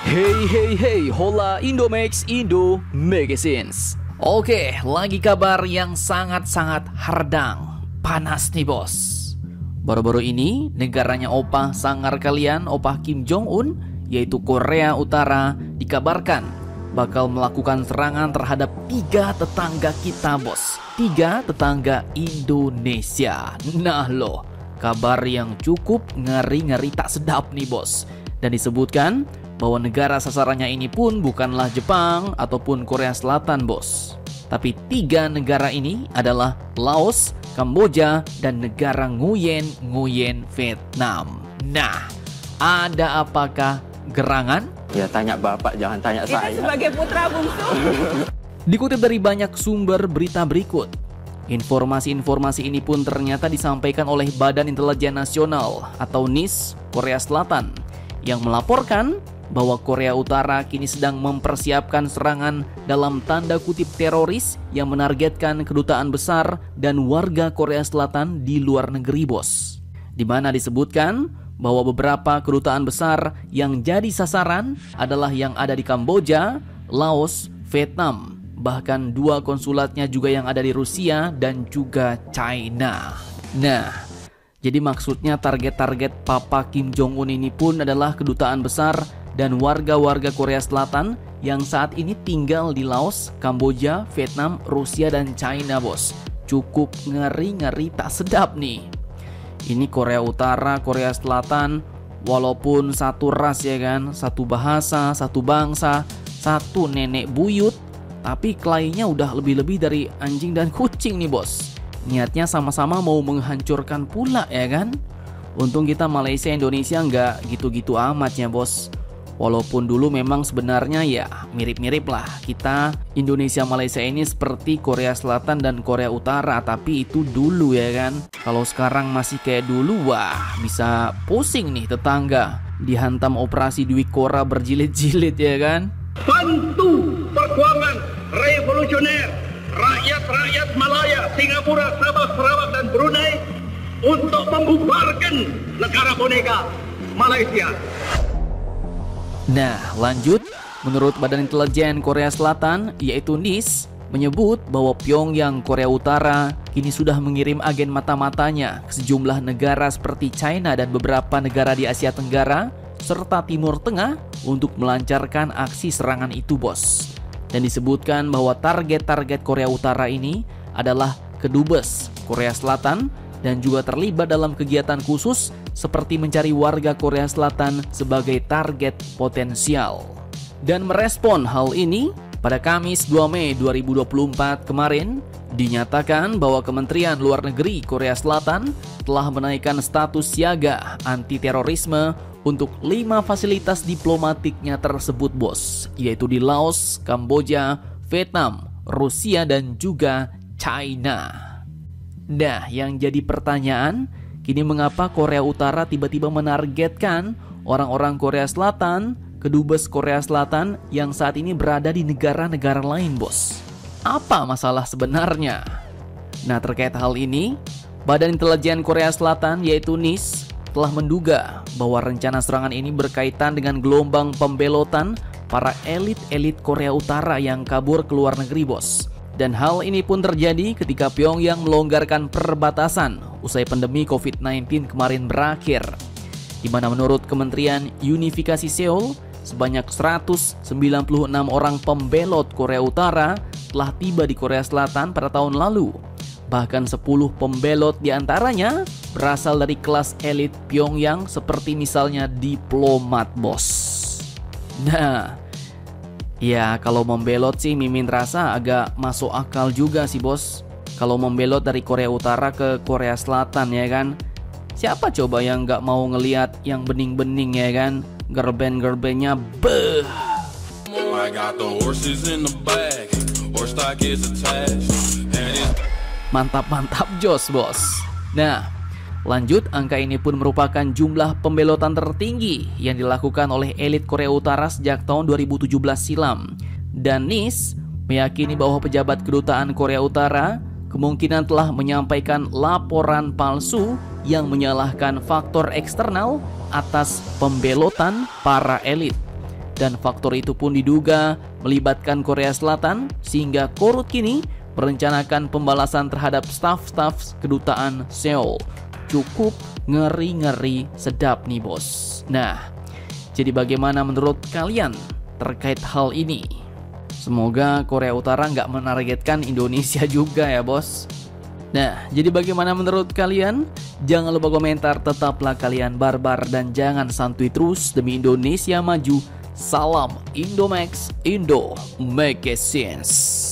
Hey hey hey, hola Indomax Indo Magazines. Oke, lagi kabar yang sangat-sangat hardang, panas nih bos. Baru-baru ini negaranya opa sangar kalian, opa Kim Jong Un, yaitu Korea Utara, dikabarkan bakal melakukan serangan terhadap 3 tetangga kita bos. 3 tetangga Indonesia. Nah loh, kabar yang cukup ngeri-ngeri tak sedap nih bos. Dan disebutkan bahwa negara sasarannya ini pun bukanlah Jepang ataupun Korea Selatan bos. Tapi 3 negara ini adalah Laos, Kamboja, dan negara Nguyen Vietnam. Nah, ada apakah gerangan? Ya tanya bapak, jangan tanya Kita saya. sebagai putra bungsu. Dikutip dari banyak sumber berita berikut, informasi-informasi ini pun ternyata disampaikan oleh Badan Intelijen Nasional atau NIS Korea Selatan yang melaporkan bahwa Korea Utara kini sedang mempersiapkan serangan dalam tanda kutip teroris yang menargetkan kedutaan besar dan warga Korea Selatan di luar negeri bos. Di mana disebutkan bahwa beberapa kedutaan besar yang jadi sasaran adalah yang ada di Kamboja, Laos, Vietnam. Bahkan 2 konsulatnya juga yang ada di Rusia dan juga China. Nah, jadi maksudnya target-target Papa Kim Jong Un ini pun adalah kedutaan besar dan warga-warga Korea Selatan yang saat ini tinggal di Laos, Kamboja, Vietnam, Rusia, dan China bos. Cukup ngeri-ngeri tak sedap nih. Ini Korea Utara, Korea Selatan, walaupun satu ras ya kan, satu bahasa, satu bangsa, satu nenek buyut, tapi kelainnya udah lebih-lebih dari anjing dan kucing nih bos. Niatnya sama-sama mau menghancurkan pula ya kan. Untung kita Malaysia Indonesia nggak gitu-gitu amat ya bos. Walaupun dulu memang sebenarnya ya mirip-mirip lah. Kita Indonesia Malaysia ini seperti Korea Selatan dan Korea Utara. Tapi itu dulu ya kan. Kalau sekarang masih kayak dulu, wah bisa pusing nih tetangga. Dihantam operasi Dwi Kora berjilid-jilid ya kan. Bantu perjuangan revolusioner rakyat-rakyat Malaya, Singapura, Sabah, Sarawak, dan Brunei untuk membubarkan negara boneka Malaysia. Nah, lanjut, menurut Badan Intelijen Korea Selatan, yaitu NIS, menyebut bahwa Pyongyang Korea Utara kini sudah mengirim agen mata-matanya ke sejumlah negara seperti China dan beberapa negara di Asia Tenggara, serta Timur Tengah untuk melancarkan aksi serangan itu bos. Dan disebutkan bahwa target-target Korea Utara ini adalah kedubes Korea Selatan dan juga terlibat dalam kegiatan khusus seperti mencari warga Korea Selatan sebagai target potensial. Dan merespon hal ini, pada Kamis 2 Mei 2024 kemarin, dinyatakan bahwa Kementerian Luar Negeri Korea Selatan telah menaikkan status siaga anti-terorisme untuk 5 fasilitas diplomatiknya tersebut bos, yaitu di Laos, Kamboja, Vietnam, Rusia, dan juga China. Nah, yang jadi pertanyaan, kini mengapa Korea Utara tiba-tiba menargetkan orang-orang Korea Selatan, kedubes Korea Selatan yang saat ini berada di negara-negara lain bos? Apa masalah sebenarnya? Nah, terkait hal ini, Badan Intelijen Korea Selatan yaitu NIS telah menduga bahwa rencana serangan ini berkaitan dengan gelombang pembelotan para elit-elit Korea Utara yang kabur ke luar negeri bos. Dan hal ini pun terjadi ketika Pyongyang melonggarkan perbatasan usai pandemi COVID-19 kemarin berakhir, di mana menurut Kementerian Unifikasi Seoul, sebanyak 196 orang pembelot Korea Utara telah tiba di Korea Selatan pada tahun lalu. Bahkan 10 pembelot diantaranya berasal dari kelas elit Pyongyang seperti misalnya diplomat bos. Nah, ya kalau membelot sih Mimin rasa agak masuk akal juga sih bos. Kalau membelot dari Korea Utara ke Korea Selatan ya kan. Siapa coba yang gak mau ngelihat yang bening-bening ya kan. Gerben-gerbennya beuh. Mantap-mantap jos bos. Nah, lanjut, angka ini pun merupakan jumlah pembelotan tertinggi yang dilakukan oleh elit Korea Utara sejak tahun 2017 silam. Dan NIS meyakini bahwa pejabat kedutaan Korea Utara kemungkinan telah menyampaikan laporan palsu yang menyalahkan faktor eksternal atas pembelotan para elit. Dan faktor itu pun diduga melibatkan Korea Selatan, sehingga Korut kini merencanakan pembalasan terhadap staf-staf kedutaan Seoul. Cukup ngeri-ngeri sedap nih bos. Nah, jadi bagaimana menurut kalian terkait hal ini? Semoga Korea Utara nggak menargetkan Indonesia juga ya bos. Nah, jadi bagaimana menurut kalian? Jangan lupa komentar, tetaplah kalian barbar dan jangan santuy terus demi Indonesia maju. Salam Indomax, Indo make sense.